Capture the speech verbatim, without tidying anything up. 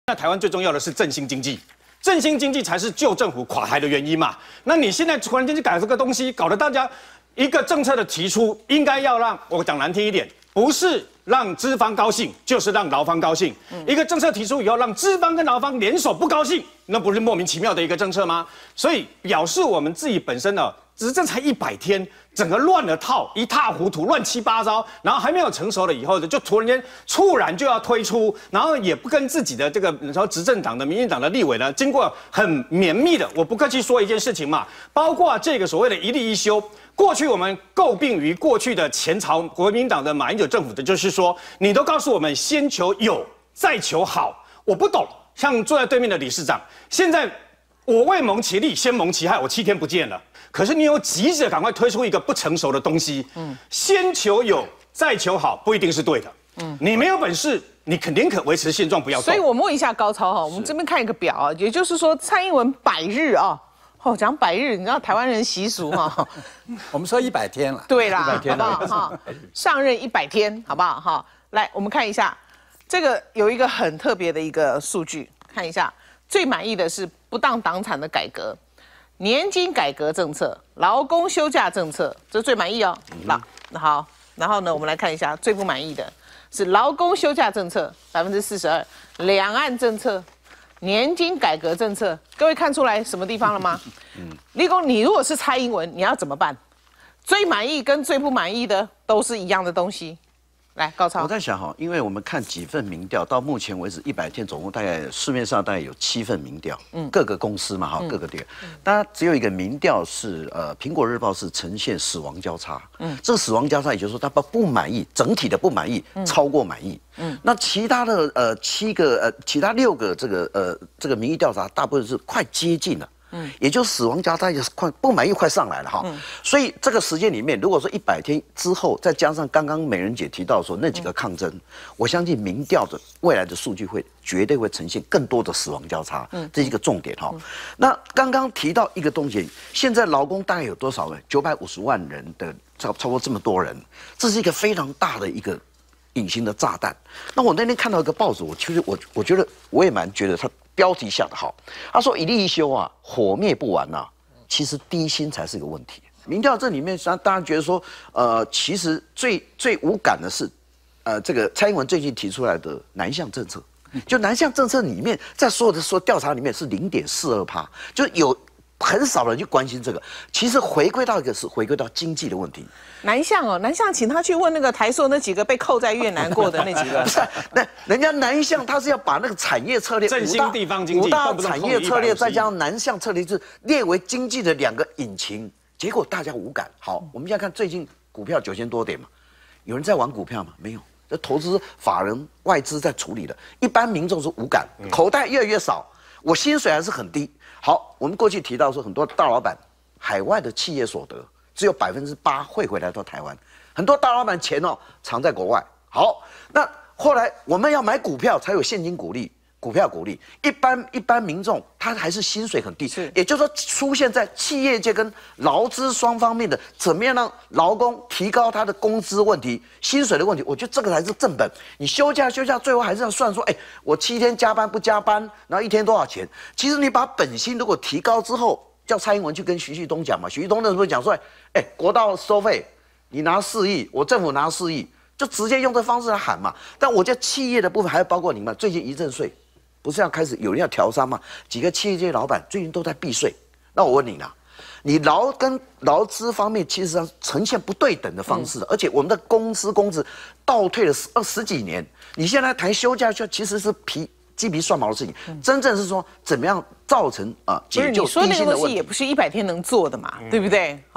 那台湾最重要的是振兴经济，振兴经济才是旧政府垮台的原因嘛。那你现在突然间去改这个东西，搞得大家一个政策的提出，应该要让我讲难听一点，不是让资方高兴，就是让劳方高兴。嗯、一个政策提出以后，让资方跟劳方联手不高兴，那不是莫名其妙的一个政策吗？所以表示我们自己本身呢，执政才一百天。 整个乱了套，一塌糊涂，乱七八糟，然后还没有成熟了以后呢，就突然间猝然就要推出，然后也不跟自己的这个你说执政党的民进党的立委呢，经过很绵密的，我不客气说一件事情嘛，包括这个所谓的一例一休，过去我们诟病于过去的前朝国民党的马英九政府的，就是说你都告诉我们先求有，再求好，我不懂，像坐在对面的理事长，现在我未蒙其利，先蒙其害，我七天不见了。 可是你有急着赶快推出一个不成熟的东西，嗯，先求有再求好，不一定是对的。嗯，你没有本事，你肯定可维持现状，不要动。 所以我问一下高超哈，我们这边看一个表啊，也就是说蔡英文百日啊，哦讲百日，你知道台湾人习俗哈， 我们说一百天了， 对啦， 一百天好不好哈？上任一百天，好不好哈？来，我们看一下这个有一个很特别的一个数据，看一下最满意的是不当党产的改革。 年金改革政策、劳工休假政策，这最满意哦。那、嗯、好，然后呢，我们来看一下最不满意的是劳工休假政策百分之四十二，两岸政策、年金改革政策，各位看出来什么地方了吗？嗯，立功，你如果是蔡英文，你要怎么办？最满意跟最不满意的都是一样的东西。 来，高超， 我在想哈，因为我们看几份民调，到目前为止一百天，总共大概市面上大概有七份民调，嗯，各个公司嘛哈，嗯、各个店，当然只有一个民调是呃，苹果日报是呈现死亡交叉，嗯，这个死亡交叉也就是说他不不满意，整体的不满意、嗯、超过满意，嗯，那其他的呃七个呃其他六个这个呃这个民意调查大部分是快接近了。 嗯，也就死亡交叉也是快不满意快上来了哈，嗯、所以这个时间里面，如果说一百天之后，再加上刚刚美人姐提到说那几个抗争，嗯、我相信民调的未来的数据会绝对会呈现更多的死亡交叉，嗯，这是一个重点哈。嗯、那刚刚提到一个东西，现在劳工大概有多少人？九百五十万人的超超过这么多人，这是一个非常大的一个隐形的炸弹。那我那天看到一个报纸，我其实我我觉得我也蛮觉得它。 标题下的好，他说一例一休啊，火灭不完呐、啊。其实低薪才是个问题。民调这里面，当然觉得说，呃，其实最最无感的是，呃，这个蔡英文最近提出来的南向政策，就南向政策里面，在所有的说调查里面是零点四二趴，就有很少人去关心这个。其实回归到一个是回归到经济的问题。 南向哦，南向，请他去问那个台塑那几个被扣在越南过的那几个。 不是，那人家南向他是要把那个产业策略、 振兴地方经济、 五大产业策略，再加上南向策略，就是列为经济的两个引擎。结果大家无感。好，我们现在看最近股票九千多点嘛，有人在玩股票吗？没有，这投资法人外资在处理的，一般民众是无感，口袋越来越少，我薪水还是很低。好，我们过去提到说很多大老板海外的企业所得。 只有百分之八会回来到台湾，很多大老板钱哦藏在国外。好，那后来我们要买股票才有现金股利，股票股利，一般一般民众他还是薪水很低，是，也就是说出现在企业界跟劳资双方面的怎么样让劳工提高他的工资问题、薪水的问题，我觉得这个才是正本。你休假休假，最后还是要算说，哎，我七天加班不加班，然后一天多少钱？其实你把本薪如果提高之后。 叫蔡英文去跟徐旭东讲嘛，徐旭东那时候讲说，哎，国道收费你拿四亿，我政府拿四亿，就直接用这方式来喊嘛。但我觉得企业的部分还要包括你们，最近遗赠税不是要开始有人要调商吗？几个企业界老板最近都在避税。那我问你啦，你劳跟劳资方面其实上呈现不对等的方式，嗯、而且我们的公司工资倒退了十二十几年，你现在谈休假其实是皮。 鸡皮蒜毛的事情，嗯、真正是说怎么样造成啊、呃、解救低薪的问题， 你说那个东西也不是一百天能做的嘛，嗯、对不对？